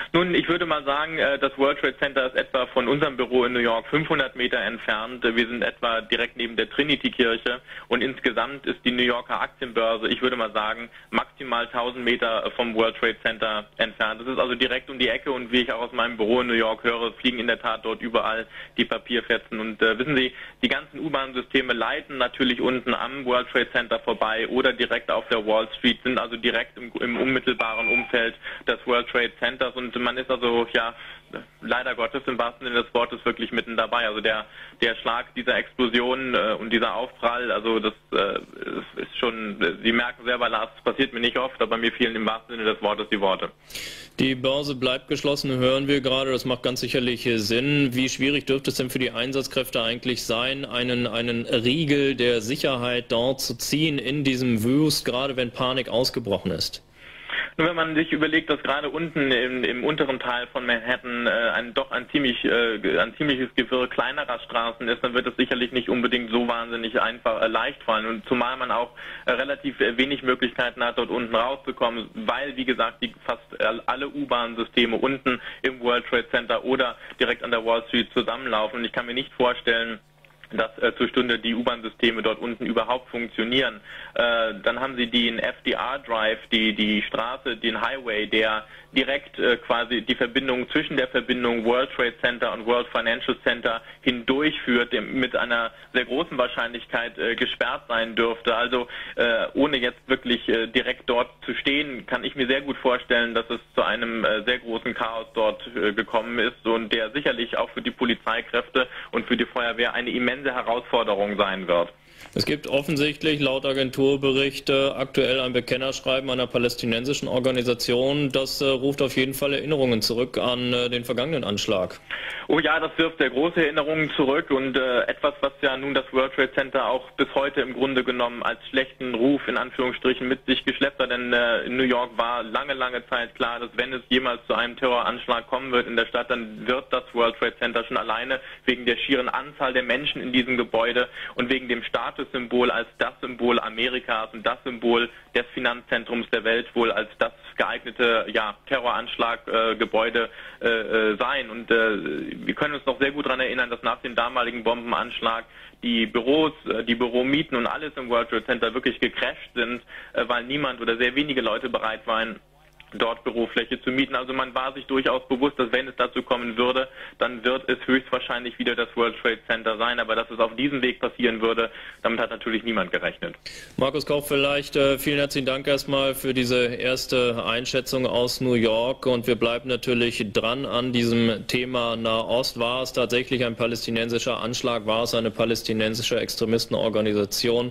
Nun, ich würde mal sagen, das World Trade Center ist etwa von unserem Büro in New York fünfhundert Meter entfernt. Wir sind etwa direkt neben der Trinity-Kirche und insgesamt ist die New Yorker Aktienbörse, ich würde mal sagen, maximal tausend Meter vom World Trade Center entfernt. Das ist also direkt um die Ecke und wie ich auch aus meinem Büro in New York höre, fliegen in der Tat dort überall die Papierfetzen. Und äh, wissen Sie, die ganzen U-Bahn-Systeme leiten natürlich unten am World Trade Center vorbei oder direkt auf der Wall Street, sind also direkt im, im unmittelbaren Umfeld des World Trade Centers und man ist also, ja, leider Gottes im wahrsten Sinne des Wortes wirklich mitten dabei. Also der, der Schlag dieser Explosion äh, und dieser Aufprall, also das äh, ist schon, Sie merken selber, Lars, das passiert mir nicht oft, aber mir fehlen im wahrsten Sinne des Wortes die Worte. Die Börse bleibt geschlossen, hören wir gerade, das macht ganz sicherlich Sinn. Wie schwierig dürfte es denn für die Einsatzkräfte eigentlich sein, einen, einen Riegel der Sicherheit dort zu ziehen in diesem Wust, gerade wenn Panik ausgebrochen ist? Nur wenn man sich überlegt, dass gerade unten im, im unteren Teil von Manhattan äh, ein doch ein ziemlich äh, ein ziemliches Gewirr kleinerer Straßen ist, dann wird es sicherlich nicht unbedingt so wahnsinnig einfach äh, leicht fallen. Und zumal man auch äh, relativ äh, wenig Möglichkeiten hat, dort unten rauszukommen, weil, wie gesagt, die fast alle U-Bahn-Systeme unten im World Trade Center oder direkt an der Wall Street zusammenlaufen. Und ich kann mir nicht vorstellen, dass äh, zur Stunde die U-Bahn-Systeme dort unten überhaupt funktionieren. Äh, dann haben Sie den F D R Drive, die, die Straße, den Highway, der direkt äh, quasi die Verbindung zwischen der Verbindung World Trade Center und World Financial Center hindurchführt, der mit einer sehr großen Wahrscheinlichkeit äh, gesperrt sein dürfte. Also äh, ohne jetzt wirklich äh, direkt dort zu stehen, kann ich mir sehr gut vorstellen, dass es zu einem äh, sehr großen Chaos dort äh, gekommen ist und der sicherlich auch für die Polizeikräfte und für die Feuerwehr eine immense Herausforderung sein wird. Es gibt offensichtlich laut Agenturberichte aktuell ein Bekennerschreiben einer palästinensischen Organisation. Das äh, ruft auf jeden Fall Erinnerungen zurück an äh, den vergangenen Anschlag. Oh ja, das wirft sehr große Erinnerungen zurück und äh, etwas, was ja nun das World Trade Center auch bis heute im Grunde genommen als schlechten Ruf in Anführungsstrichen mit sich geschleppt hat. Denn äh, in New York war lange, lange Zeit klar, dass wenn es jemals zu einem Terroranschlag kommen wird in der Stadt, dann wird das World Trade Center schon alleine wegen der schieren Anzahl der Menschen in diesem Gebäude und wegen dem Statussymbol als das Symbol Amerikas und das Symbol des Finanzzentrums der Welt wohl als das geeignete ja, Terroranschlaggebäude äh, äh, sein. Und äh, wir können uns noch sehr gut daran erinnern, dass nach dem damaligen Bombenanschlag die Büros, äh, die Büromieten und alles im World Trade Center wirklich gecrasht sind, äh, weil niemand oder sehr wenige Leute bereit waren, dort Bürofläche zu mieten. Also man war sich durchaus bewusst, dass wenn es dazu kommen würde, dann wird es höchstwahrscheinlich wieder das World Trade Center sein. Aber dass es auf diesem Weg passieren würde, damit hat natürlich niemand gerechnet. Markus Koch, vielleicht äh, vielen herzlichen Dank erstmal für diese erste Einschätzung aus New York. Und wir bleiben natürlich dran an diesem Thema Nahost. War es tatsächlich ein palästinensischer Anschlag? War es eine palästinensische Extremistenorganisation?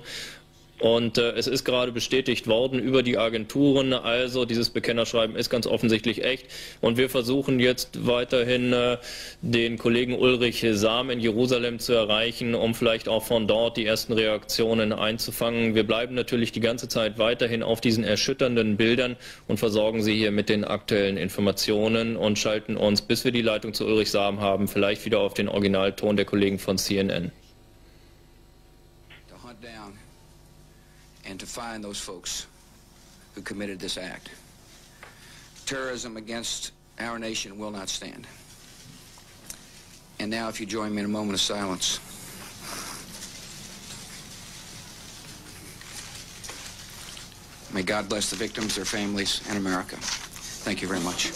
Und äh, es ist gerade bestätigt worden über die Agenturen, also dieses Bekennerschreiben ist ganz offensichtlich echt. Und wir versuchen jetzt weiterhin äh, den Kollegen Ulrich Sam in Jerusalem zu erreichen, um vielleicht auch von dort die ersten Reaktionen einzufangen. Wir bleiben natürlich die ganze Zeit weiterhin auf diesen erschütternden Bildern und versorgen Sie hier mit den aktuellen Informationen und schalten uns, bis wir die Leitung zu Ulrich Sam haben, vielleicht wieder auf den Originalton der Kollegen von C N N. And to find those folks who committed this act. Terrorism against our nation will not stand. And now if you join me in a moment of silence. May God bless the victims, their families, and America. Thank you very much.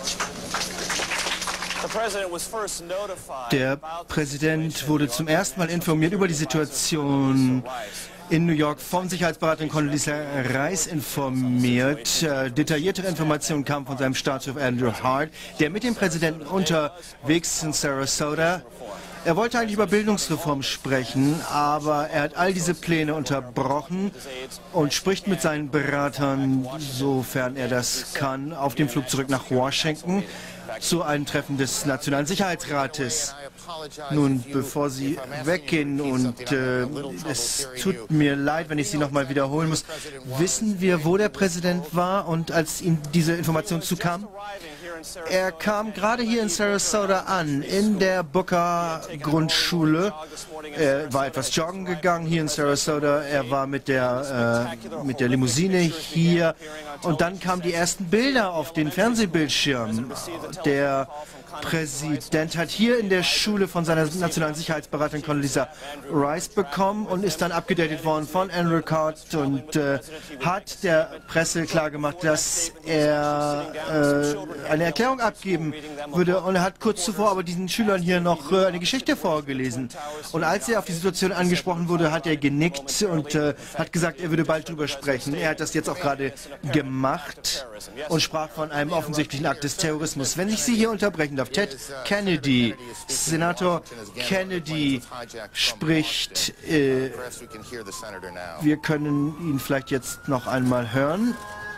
Der Präsident wurde zum ersten Mal informiert über die Situation in New York vom Sicherheitsberater Condoleezza Rice informiert. Äh, detailliertere Informationen kamen von seinem Staatschef Andrew Hart, der mit dem Präsidenten unterwegs ist in Sarasota. Er wollte eigentlich über Bildungsreform sprechen, aber er hat all diese Pläne unterbrochen und spricht mit seinen Beratern, sofern er das kann, auf dem Flug zurück nach Washington zu einem Treffen des Nationalen Sicherheitsrates. Nun, bevor Sie weggehen, und äh, es tut mir leid, wenn ich Sie nochmal wiederholen muss, wissen wir, wo der Präsident war und als ihm diese Information zukam? Er kam gerade hier in Sarasota an, in der Booker Grundschule. Er war etwas joggen gegangen hier in Sarasota. Er war mit der, äh, mit der Limousine hier. Und dann kamen die ersten Bilder auf den Fernsehbildschirm. Der Präsident hat hier in der Schule von seiner nationalen Sicherheitsberaterin Condoleezza Rice bekommen und ist dann abgedatet worden von Andrew Card und äh, hat der Presse klargemacht, dass er äh, eine Erklärung abgeben würde, und er hat kurz zuvor aber diesen Schülern hier noch äh, eine Geschichte vorgelesen. Und als er auf die Situation angesprochen wurde, hat er genickt und äh, hat gesagt, er würde bald drüber sprechen. Er hat das jetzt auch gerade gemacht und sprach von einem offensichtlichen Akt des Terrorismus. Wenn ich Sie hier unterbrechen darf, Ted Kennedy, Senator Kennedy spricht. Äh, wir können ihn vielleicht jetzt noch einmal hören.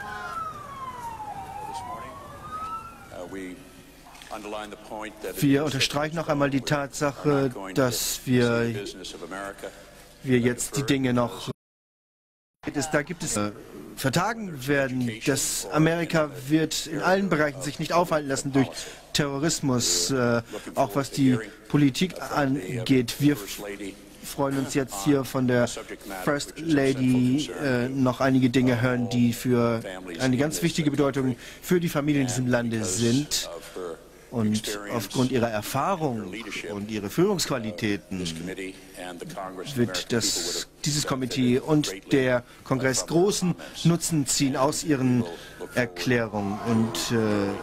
Wir unterstreichen noch einmal die Tatsache, dass wir, wir jetzt die Dinge noch... Da gibt es äh, vertagen werden. Das Amerika wird in allen Bereichen sich nicht aufhalten lassen durch Terrorismus, äh, auch was die Politik angeht. Wir freuen uns jetzt hier von der First Lady äh, noch einige Dinge hören, die für eine ganz wichtige Bedeutung für die Familien in diesem Lande sind. Und aufgrund ihrer Erfahrung und ihrer Führungsqualitäten wird das, dieses Komitee und der Kongress großen Nutzen ziehen aus ihren Erklärungen. Und äh,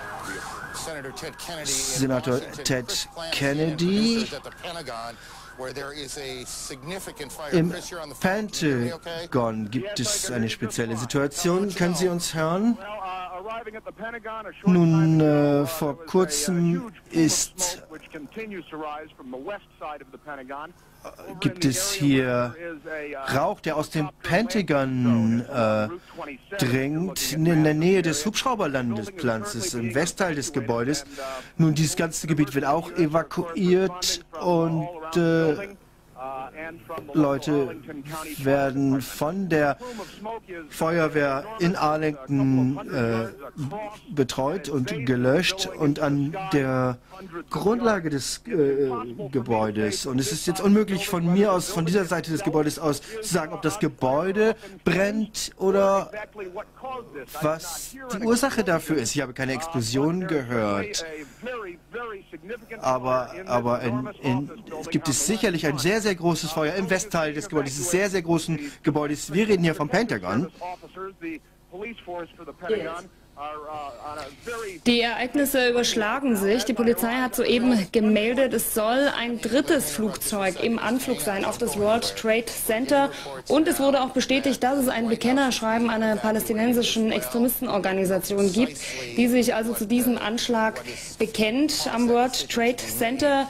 Senator Ted Kennedy, im Pentagon gibt es eine spezielle Situation. Können Sie uns hören? Nun, äh, vor kurzem ist, gibt es hier Rauch, der aus dem Pentagon äh, dringt, in der Nähe des Hubschrauberlandesplatzes, im Westteil des Gebäudes. Nun, dieses ganze Gebiet wird auch evakuiert und äh, Leute werden von der Feuerwehr in Arlington äh, betreut und gelöscht und an der Grundlage des äh, Gebäudes. Und es ist jetzt unmöglich von mir aus, von dieser Seite des Gebäudes aus, zu sagen, ob das Gebäude brennt oder was die Ursache dafür ist. Ich habe keine Explosion gehört. Aber, aber in, in, es gibt es sicherlich ein sehr, sehr großes Feuer im Westteil des Gebäudes, dieses sehr, sehr großen Gebäudes. Wir reden hier vom Pentagon. Die Ereignisse überschlagen sich. Die Polizei hat soeben gemeldet, es soll ein drittes Flugzeug im Anflug sein auf das World Trade Center. Und es wurde auch bestätigt, dass es ein Bekennerschreiben einer palästinensischen Extremistenorganisation gibt, die sich also zu diesem Anschlag bekennt am World Trade Center.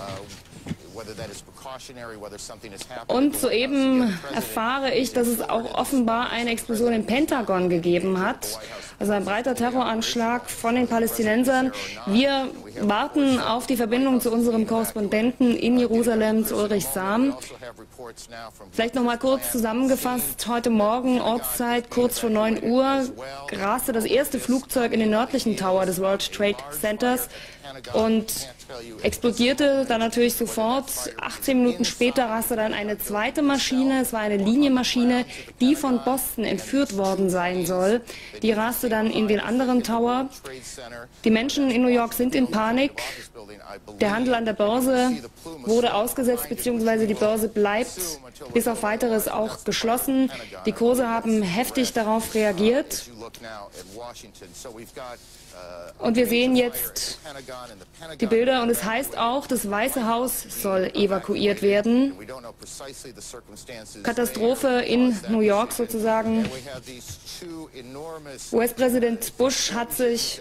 Und soeben erfahre ich, dass es auch offenbar eine Explosion im Pentagon gegeben hat. Also ein breiter Terroranschlag von den Palästinensern. Wir warten auf die Verbindung zu unserem Korrespondenten in Jerusalem, zu Ulrich Sam. Vielleicht noch mal kurz zusammengefasst. Heute Morgen, Ortszeit, kurz vor neun Uhr, raste das erste Flugzeug in den nördlichen Tower des World Trade Centers und explodierte dann natürlich sofort. achtzehn Minuten später raste dann eine zweite Maschine, es war eine Linienmaschine, die von Boston entführt worden sein soll. Die raste dann in den anderen Tower. Die Menschen in New York sind in Panik. Der Handel an der Börse wurde ausgesetzt, beziehungsweise die Börse bleibt bis auf Weiteres auch geschlossen. Die Kurse haben heftig darauf reagiert. Und wir sehen jetzt die Bilder und es heißt auch, das Weiße Haus soll evakuiert werden. Katastrophe in New York sozusagen. U S-Präsident Bush hat sich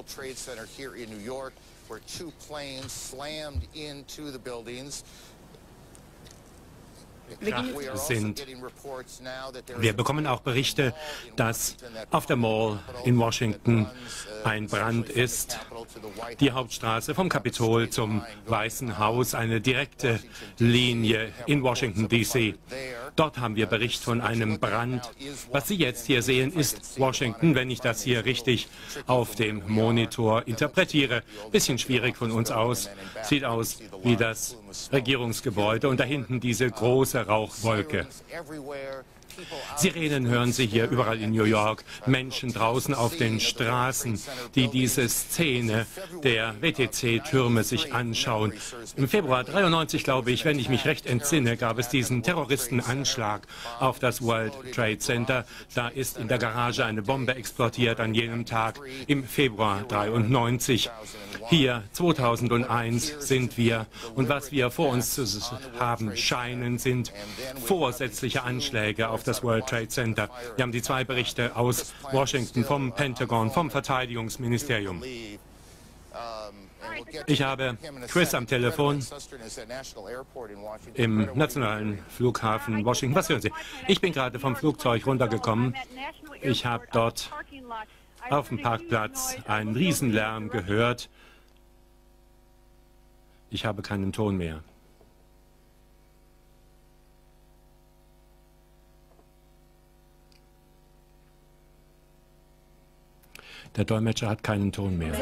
sind. Wir bekommen auch Berichte, dass auf der Mall in Washington ein Brand ist. Die Hauptstraße vom Kapitol zum Weißen Haus, eine direkte Linie in Washington D C Dort haben wir Bericht von einem Brand. Was Sie jetzt hier sehen, ist Washington, wenn ich das hier richtig auf dem Monitor interpretiere. Bisschen schwierig von uns aus. Sieht aus wie das Regierungsgebäude und da hinten diese große Rauchwolke. Sirenen hören Sie hier überall in New York, Menschen draußen auf den Straßen, die diese Szene der W T C-Türme sich anschauen. Im Februar dreiundneunzig, glaube ich, wenn ich mich recht entsinne, gab es diesen Terroristenanschlag auf das World Trade Center. Da ist in der Garage eine Bombe explodiert an jenem Tag im Februar dreiundneunzig. Hier, zweitausendeins, sind wir und was wir vor uns zu haben scheinen, sind vorsätzliche Anschläge auf das World Trade Center. Wir haben die zwei Berichte aus Washington vom Pentagon, vom Verteidigungsministerium. Ich habe Chris am Telefon im nationalen Flughafen Washington. Was hören Sie? Ich bin gerade vom Flugzeug runtergekommen. Ich habe dort auf dem Parkplatz einen Riesenlärm gehört. Ich habe keinen Ton mehr. Der Dolmetscher hat keinen Ton mehr.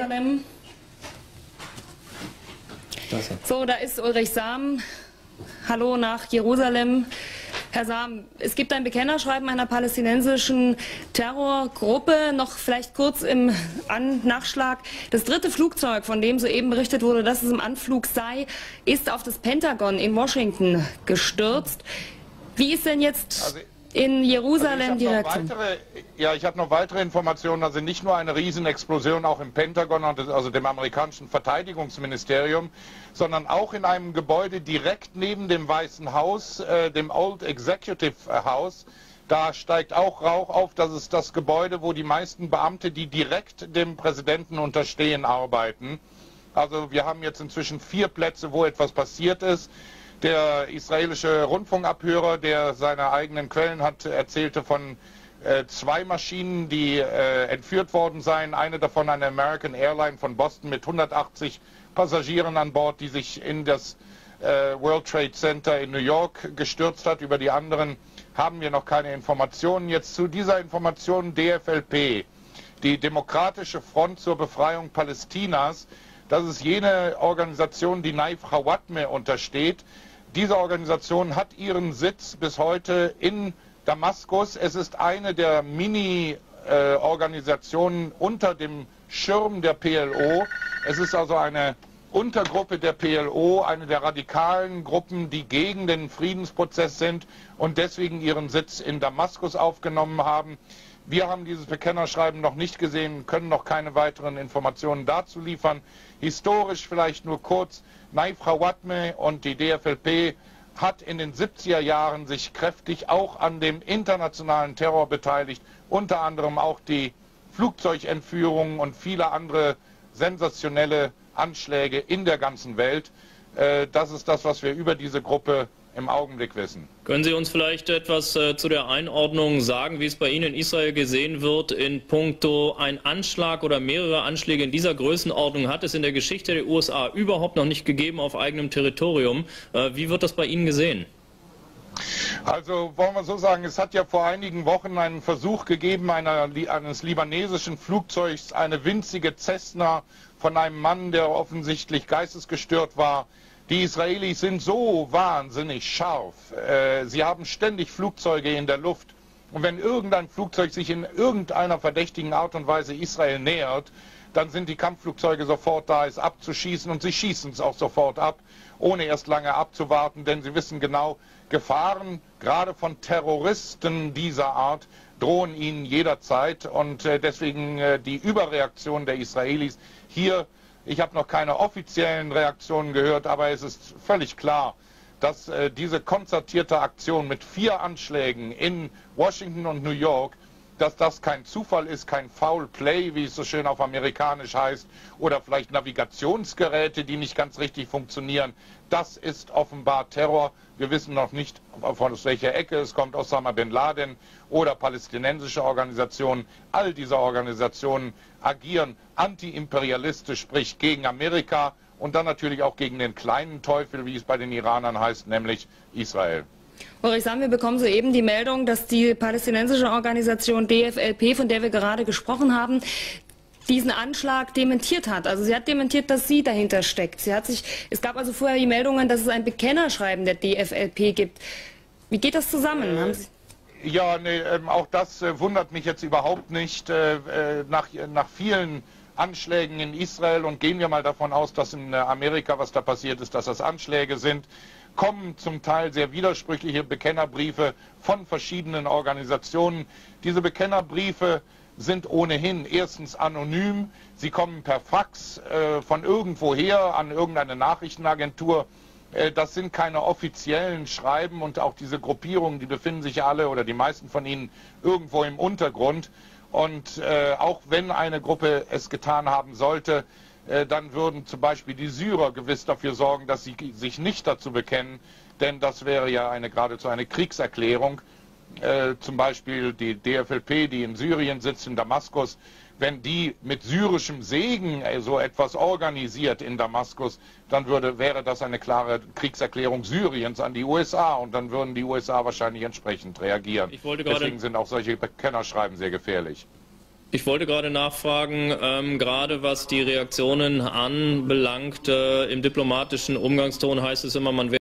So, da ist Ulrich Sam. Hallo nach Jerusalem. Herr Sam, es gibt ein Bekennerschreiben einer palästinensischen Terrorgruppe. Noch vielleicht kurz im An Nachschlag. Das dritte Flugzeug, von dem soeben berichtet wurde, dass es im Anflug sei, ist auf das Pentagon in Washington gestürzt. Wie ist denn jetzt also, in Jerusalem die Reaktion? Ja, ich habe noch weitere Informationen. Also nicht nur eine Riesenexplosion auch im Pentagon, also dem amerikanischen Verteidigungsministerium, sondern auch in einem Gebäude direkt neben dem Weißen Haus, äh, dem Old Executive House. Da steigt auch Rauch auf. Das ist das Gebäude, wo die meisten Beamte, die direkt dem Präsidenten unterstehen, arbeiten. Also wir haben jetzt inzwischen vier Plätze, wo etwas passiert ist. Der israelische Rundfunkabhörer, der seine eigenen Quellen hat, erzählte von äh, zwei Maschinen, die äh, entführt worden seien. Eine davon eine American Airline von Boston mit hundertachtzig Passagieren an Bord, die sich in das äh, World Trade Center in New York gestürzt hat. Über die anderen haben wir noch keine Informationen. Jetzt zu dieser Information D F L P, die Demokratische Front zur Befreiung Palästinas. Das ist jene Organisation, die Naif Hawatmeh untersteht. Diese Organisation hat ihren Sitz bis heute in Damaskus. Es ist eine der Mini-Organisationen äh, unter dem Schirm der P L O. Es ist also eine Untergruppe der P L O, eine der radikalen Gruppen, die gegen den Friedensprozess sind und deswegen ihren Sitz in Damaskus aufgenommen haben. Wir haben dieses Bekennerschreiben noch nicht gesehen, können noch keine weiteren Informationen dazu liefern. Historisch vielleicht nur kurz: Naif Hawatmeh und die D F L P hat in den siebziger Jahren sich kräftig auch an dem internationalen Terror beteiligt, unter anderem auch die Flugzeugentführungen und viele andere sensationelle Anschläge in der ganzen Welt. Das ist das, was wir über diese Gruppe im Augenblick wissen. Können Sie uns vielleicht etwas äh, zu der Einordnung sagen, wie es bei Ihnen in Israel gesehen wird in puncto ein Anschlag oder mehrere Anschläge in dieser Größenordnung hat es in der Geschichte der U S A überhaupt noch nicht gegeben auf eigenem Territorium. Äh, wie wird das bei Ihnen gesehen? Also wollen wir so sagen, es hat ja vor einigen Wochen einen Versuch gegeben, einer, eines libanesischen Flugzeugs, eine winzige Cessna von einem Mann, der offensichtlich geistesgestört war. Die Israelis sind so wahnsinnig scharf. Äh, sie haben ständig Flugzeuge in der Luft. Und wenn irgendein Flugzeug sich in irgendeiner verdächtigen Art und Weise Israel nähert, dann sind die Kampfflugzeuge sofort da, es abzuschießen. Und sie schießen es auch sofort ab, ohne erst lange abzuwarten. Denn sie wissen genau, Gefahren, gerade von Terroristen dieser Art, drohen ihnen jederzeit. Und äh, deswegen äh, die Überreaktion der Israelis hier. Ich habe noch keine offiziellen Reaktionen gehört, aber es ist völlig klar, dass äh, diese konzertierte Aktion mit vier Anschlägen in Washington und New York, dass das kein Zufall ist, kein Foul Play, wie es so schön auf amerikanisch heißt, oder vielleicht Navigationsgeräte, die nicht ganz richtig funktionieren. Das ist offenbar Terror. Wir wissen noch nicht, von welcher Ecke es kommt, Osama bin Laden oder palästinensische Organisationen. All diese Organisationen agieren antiimperialistisch, sprich gegen Amerika und dann natürlich auch gegen den kleinen Teufel, wie es bei den Iranern heißt, nämlich Israel. Ulrich Sam, wir bekommen soeben die Meldung, dass die palästinensische Organisation D F L P, von der wir gerade gesprochen haben, diesen Anschlag dementiert hat. Also sie hat dementiert, dass sie dahinter steckt. Sie hat sich, es gab also vorher die Meldungen, dass es ein Bekennerschreiben der D F L P gibt. Wie geht das zusammen? Äh, Haben Sie ja, nee, ähm, auch das äh, wundert mich jetzt überhaupt nicht. Äh, nach, nach vielen Anschlägen in Israel, und gehen wir mal davon aus, dass in Amerika, was da passiert ist, dass das Anschläge sind, kommen zum Teil sehr widersprüchliche Bekennerbriefe von verschiedenen Organisationen. Diese Bekennerbriefe sind ohnehin erstens anonym, sie kommen per Fax äh, von irgendwoher an irgendeine Nachrichtenagentur. Äh, das sind keine offiziellen Schreiben, und auch diese Gruppierungen, die befinden sich alle oder die meisten von ihnen irgendwo im Untergrund. Und äh, auch wenn eine Gruppe es getan haben sollte, äh, dann würden zum Beispiel die Syrer gewiss dafür sorgen, dass sie sich nicht dazu bekennen, denn das wäre ja eine, geradezu eine Kriegserklärung. Äh, zum Beispiel die D F L P, die in Syrien sitzt, in Damaskus, wenn die mit syrischem Segen äh, so etwas organisiert in Damaskus, dann würde, wäre das eine klare Kriegserklärung Syriens an die U S A, und dann würden die U S A wahrscheinlich entsprechend reagieren. Ich wollte gerade Deswegen sind auch solche Bekennerschreiben sehr gefährlich. Ich wollte gerade nachfragen, ähm, gerade was die Reaktionen anbelangt, äh, im diplomatischen Umgangston heißt es immer, man